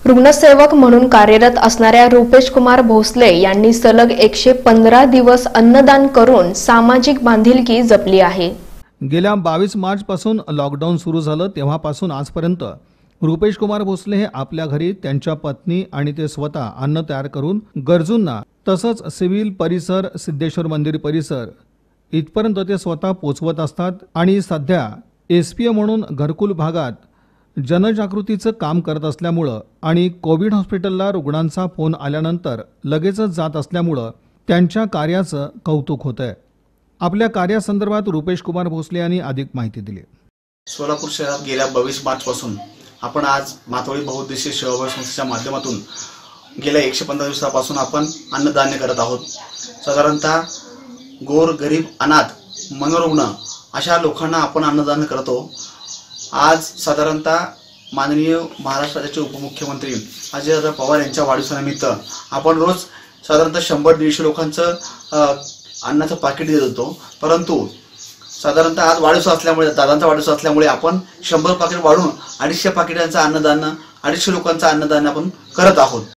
रुग्णसेवक म्हणून कार्यरत असणाऱ्या रुपेश कुमार भोसले यांनी सलग 115 दिवस अन्नदान करून सामाजिक बांधिलकी जपली आहे। गेल्या 22 मार्च पासून लॉकडाऊन सुरू झालं तेव्हापासून आजपर्यंत रुपेश कुमार भोसले हे आपल्या घरी त्यांच्या पत्नी आणि ते स्वतः अन्न तयार करून गरजूंना तसंच सिव्हिल परिसर, सिद्धेश्वर मंदिर परिसर इथपर्यंत ते स्वतः पोचवत असतात आणि सध्या एसपीए म्हणून घरकुल भागात जनजागृतीचं काम करत असल्यामुळं आणि कोविड हॉस्पिटलला रुग्णांचा फोन आल्यानंतर लगेचच जात असल्यामुळं त्यांच्या कार्याचं कौतुक होतंय। आपल्या कार्यासंदर्भात रुपेश कुमार भोसले यांनी अधिक माहिती दिली। सोलापूर शहरात गेल्या 22 मार्च पासून आपण आज मातोळी बहुउद्देशीय सेवाभावी संस्थेच्या माध्यमातून गेल्या 115 दिवसापासून आपण अन्नदान करत आहोत। साधारणतः गोर, गरीब, अनाथ, मनोरुग्ण अशा लोकांना आपण अन्नदान करतो। आज साधारणतः माननीय महाराष्ट्र राज्याचे उपमुख्यमंत्री अजितदादा पवार यांच्या वाढदिवसानिमित्त आपण रोज साधारणतः 100-150 लोकांचं अन्नाचं पाकिट देत होतो, परंतु साधारणतः आज वाढदिवस असल्यामुळे, दादांचा वाढदिवस असल्यामुळे आपण 100 पाकिट वाढून 250 पाकिटांचं अन्नदान, 250 लोकांचं अन्नदान आपण करत आहोत।